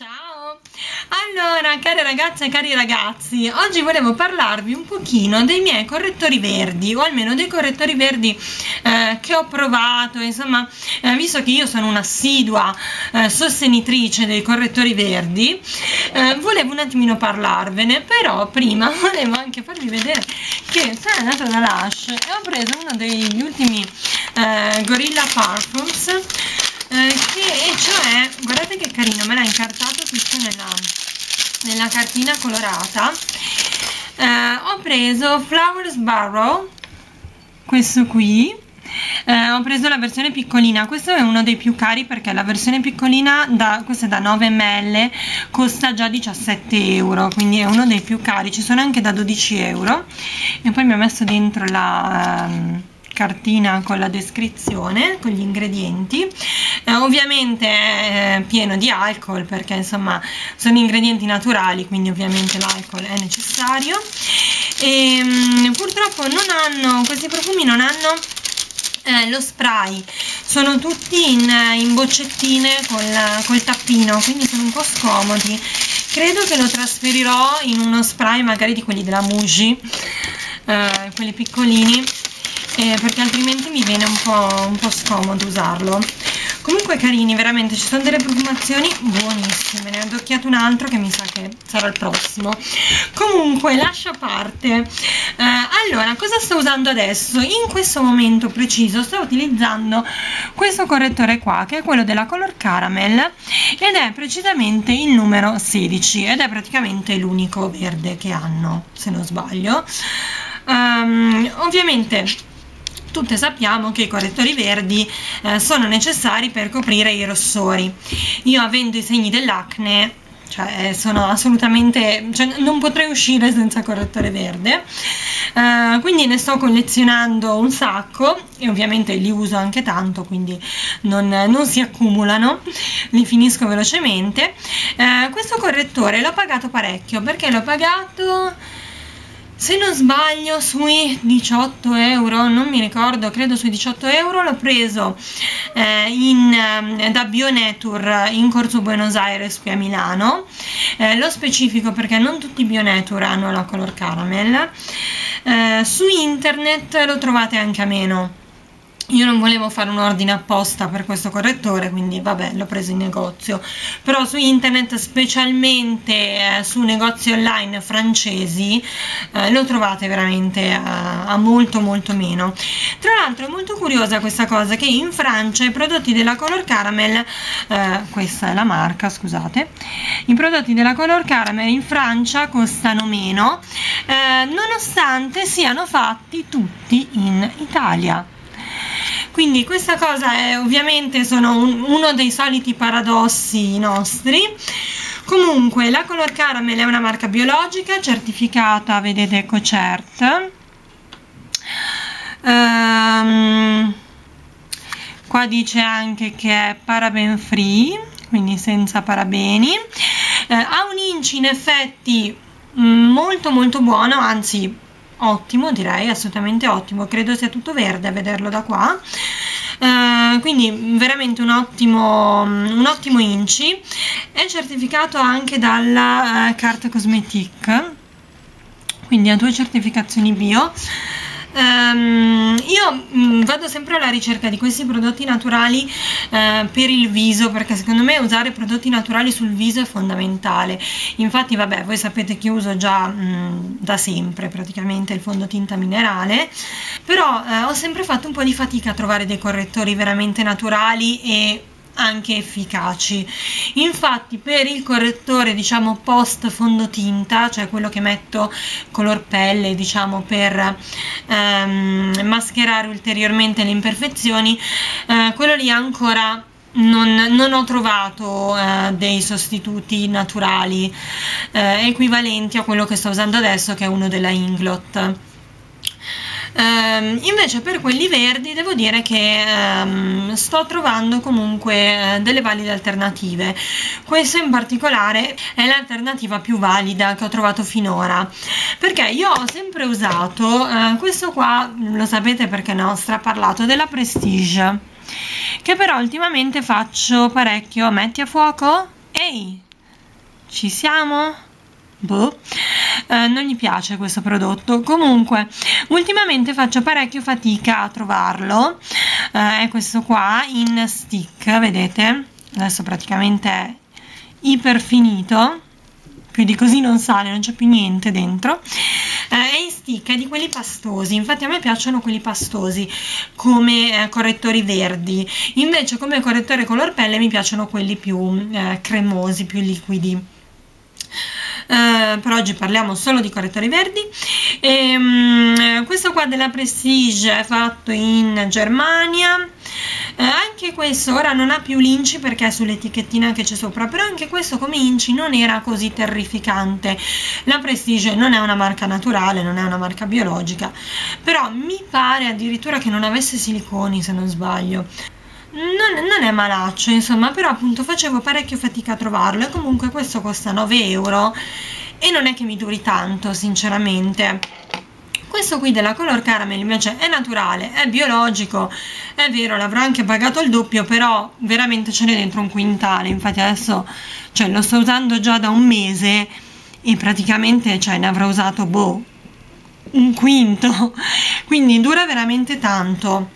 Ciao! Allora, care ragazze e cari ragazzi, oggi volevo parlarvi un pochino dei miei correttori verdi, o almeno dei correttori verdi che ho provato, insomma, visto che io sono un'assidua sostenitrice dei correttori verdi, volevo un attimino parlarvene, però prima volevo anche farvi vedere che sono andata da Lush e ho preso uno degli ultimi Gorilla Parfums, che cioè, guardate che carino, me l'ha incartato tutto nella cartina colorata. Ho preso Flowers Barrow, questo qui. Ho preso la versione piccolina, questo è uno dei più cari perché la versione piccolina, questa è da 9 ml, costa già 17 euro, quindi è uno dei più cari, ci sono anche da 12 euro. E poi mi ho messo dentro la cartina con la descrizione, con gli ingredienti. Ovviamente è pieno di alcol perché insomma sono ingredienti naturali, quindi ovviamente l'alcol è necessario. E purtroppo questi profumi non hanno lo spray, sono tutti in boccettine col tappino, quindi sono un po' scomodi. Credo che lo trasferirò in uno spray magari di quelli della Muji, quelli piccolini, perché altrimenti mi viene un po' scomodo usarlo. Comunque carini, veramente, ci sono delle profumazioni buonissime, ne ho adocchiato un altro che mi sa che sarà il prossimo. Comunque lascia parte. Allora, cosa sto usando adesso? In questo momento preciso sto utilizzando questo correttore qua, che è quello della Color Caramel, ed è precisamente il numero 16 ed è praticamente l'unico verde che hanno, se non sbaglio. Ovviamente tutte sappiamo che i correttori verdi sono necessari per coprire i rossori. Io, avendo i segni dell'acne, sono assolutamente, non potrei uscire senza correttore verde, quindi ne sto collezionando un sacco e ovviamente li uso anche tanto, quindi non si accumulano, li finisco velocemente. Questo correttore l'ho pagato parecchio, perché l'ho pagato, se non sbaglio, sui 18 euro, non mi ricordo, credo sui 18 euro. L'ho preso da Bionature in Corso Buenos Aires qui a Milano. Lo specifico perché non tutti i Bionature hanno la Color Caramel. Su internet lo trovate anche a meno. Io non volevo fare un ordine apposta per questo correttore, quindi vabbè, l'ho preso in negozio, però su internet, specialmente su negozi online francesi, lo trovate veramente a molto meno. Tra l'altro è molto curiosa questa cosa, che in Francia i prodotti della Color Caramel, questa è la marca, scusate, i prodotti della Color Caramel in Francia costano meno, nonostante siano fatti tutti in Italia. Quindi questa cosa è, ovviamente, sono uno dei soliti paradossi nostri. Comunque la Color Caramel è una marca biologica certificata, vedete, EcoCert. Qua dice anche che è paraben free, quindi senza parabeni. Ha un inci in effetti molto buono, anzi ottimo, direi, assolutamente ottimo. Credo sia tutto verde a vederlo da qua, quindi veramente un ottimo inci. È certificato anche dalla Carte Cosmetique, quindi ha 2 certificazioni bio. Io vado sempre alla ricerca di questi prodotti naturali per il viso, perché secondo me usare prodotti naturali sul viso è fondamentale. Infatti vabbè, voi sapete che io uso già da sempre praticamente il fondotinta minerale, però ho sempre fatto un po' di fatica a trovare dei correttori veramente naturali e anche efficaci. Infatti per il correttore, diciamo, post fondotinta, cioè quello che metto color pelle, diciamo, per mascherare ulteriormente le imperfezioni, quello lì ancora non ho trovato dei sostituti naturali equivalenti a quello che sto usando adesso, che è uno della Inglot. Invece per quelli verdi devo dire che sto trovando comunque delle valide alternative. Questo in particolare è l'alternativa più valida che ho trovato finora, perché io ho sempre usato questo qua, lo sapete perché ne ho straparlato, della Prestige, che però ultimamente faccio parecchio. Metti a fuoco? Ehi, Ci siamo? Boh. Non gli piace questo prodotto. Comunque ultimamente faccio parecchio fatica a trovarlo. È questo qua in stick, vedete? Adesso praticamente è iper finito, più di così non sale, non c'è più niente dentro. È in stick, è di quelli pastosi, infatti a me piacciono quelli pastosi come correttori verdi, invece come correttore color pelle mi piacciono quelli più cremosi, più liquidi. Per oggi parliamo solo di correttori verdi. Questo qua della Prestige è fatto in Germania. Anche questo ora non ha più l'inci perché è sull'etichettina che c'è sopra, però anche questo come inci non era così terrificante. La Prestige non è una marca naturale, non è una marca biologica, però mi pare addirittura che non avesse siliconi, se non sbaglio. Non è malaccio, insomma, però appunto facevo parecchio fatica a trovarlo, e comunque questo costa 9 euro e non è che mi duri tanto, sinceramente. Questo qui della Color Caramel invece è naturale, è biologico, è vero, l'avrò anche pagato il doppio, però veramente ce n'è dentro un quintale. Infatti adesso, cioè, lo sto usando già da un mese e praticamente, cioè, ne avrò usato, boh, un quinto, quindi dura veramente tanto.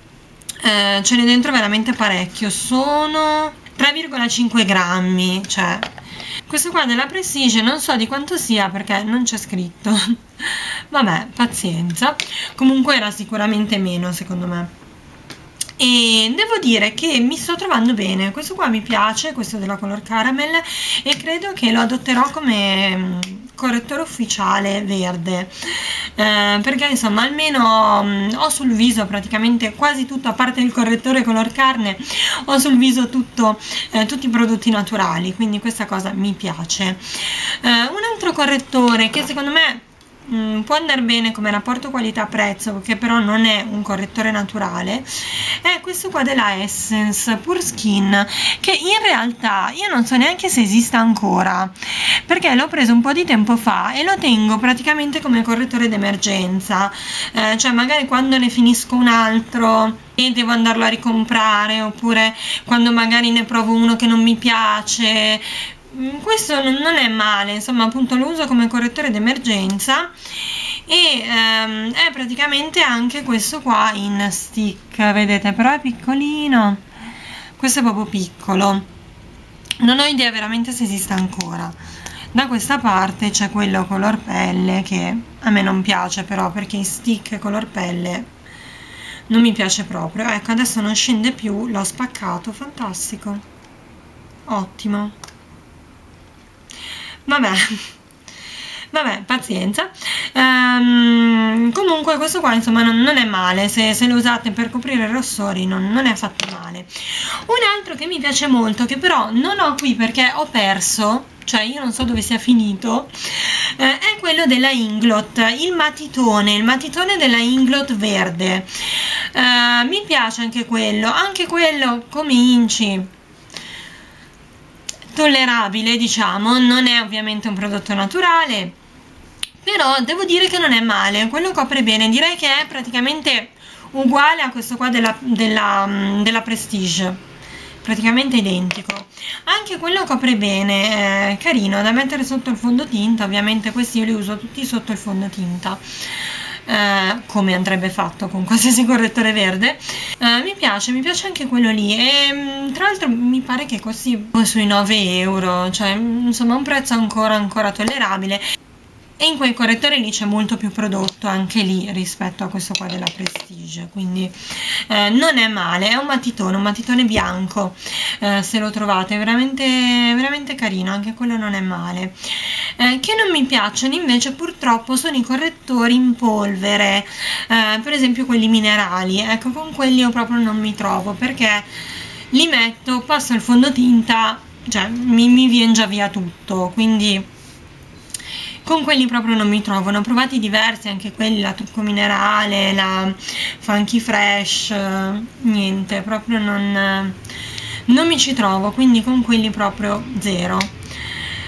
Ce n'è dentro veramente parecchio, sono 3,5 grammi, cioè questo qua della Prestige non so di quanto sia perché non c'è scritto. Vabbè, pazienza, comunque era sicuramente meno secondo me. E devo dire che mi sto trovando bene, questo qua mi piace, questo della Color Caramel, e credo che lo adotterò come correttore ufficiale verde, perché insomma almeno ho sul viso praticamente quasi tutto, a parte il correttore color carne, ho sul viso tutto, tutti i prodotti naturali, quindi questa cosa mi piace. Un altro correttore che secondo me può andare bene come rapporto qualità-prezzo, che però non è un correttore naturale, è questo qua della Essence Pure Skin, che in realtà io non so neanche se esista ancora, perché l'ho preso un po' di tempo fa e lo tengo praticamente come correttore d'emergenza, cioè magari quando ne finisco un altro e devo andarlo a ricomprare, oppure quando magari ne provo uno che non mi piace. Questo non è male, insomma, appunto lo uso come correttore d'emergenza, e è praticamente anche questo qua in stick, vedete, però è piccolino, questo è proprio piccolo, non ho idea veramente se esista ancora. Da questa parte c'è quello color pelle che a me non piace, però, perché in stick color pelle non mi piace proprio. Ecco, adesso non scende più, l'ho spaccato, fantastico, ottimo. Vabbè, pazienza. Comunque questo qua insomma non è male, se lo usate per coprire i rossori non è affatto male. Un altro che mi piace molto, che però non ho qui perché ho perso, cioè io non so dove sia finito, è quello della Inglot, il matitone della Inglot verde. Mi piace anche quello come inci tollerabile, diciamo, non è ovviamente un prodotto naturale, però devo dire che non è male, quello copre bene, direi che è praticamente uguale a questo qua della Prestige, praticamente identico. Anche quello copre bene, è carino da mettere sotto il fondotinta, ovviamente questi io li uso tutti sotto il fondotinta, come andrebbe fatto con qualsiasi correttore verde. Mi piace anche quello lì, e tra l'altro mi pare che costi sui 9 euro, cioè insomma un prezzo ancora tollerabile, e in quel correttore lì c'è molto più prodotto anche lì rispetto a questo qua della Prestige, quindi non è male, è un matitone bianco, se lo trovate, è veramente carino, anche quello non è male. Che non mi piacciono invece purtroppo sono i correttori in polvere, per esempio quelli minerali, ecco, con quelli io proprio non mi trovo, perché li metto, passo il fondotinta, cioè mi viene già via tutto, quindi con quelli proprio non mi trovo. Ne ho provati diversi, anche quelli, la Trucco Minerale, la Funky Fresh, niente, proprio non mi ci trovo, quindi con quelli proprio zero.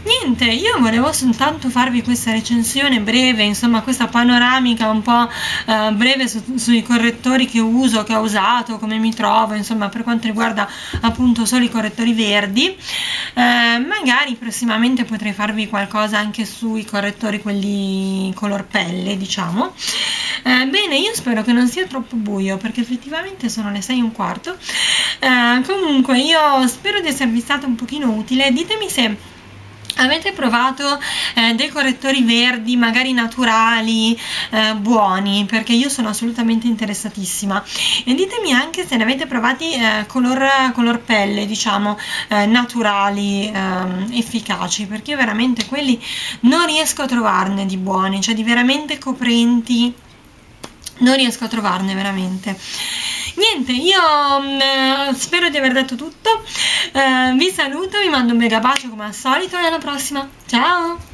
niente, io volevo soltanto farvi questa recensione breve, insomma questa panoramica un po' breve sui correttori che uso, che ho usato, come mi trovo, insomma per quanto riguarda appunto solo i correttori verdi. Magari prossimamente potrei farvi qualcosa anche sui correttori quelli color pelle, diciamo. Bene, io spero che non sia troppo buio perché effettivamente sono le 6:15. Comunque io spero di esservi stata un pochino utile. Ditemi se avete provato dei correttori verdi magari naturali, buoni, perché io sono assolutamente interessatissima, e ditemi anche se ne avete provati color pelle, diciamo, naturali, efficaci, perché io veramente quelli non riesco a trovarne di buoni, cioè di veramente coprenti non riesco a trovarne veramente. Niente, io spero di aver detto tutto, vi saluto, vi mando un mega bacio come al solito e alla prossima, ciao!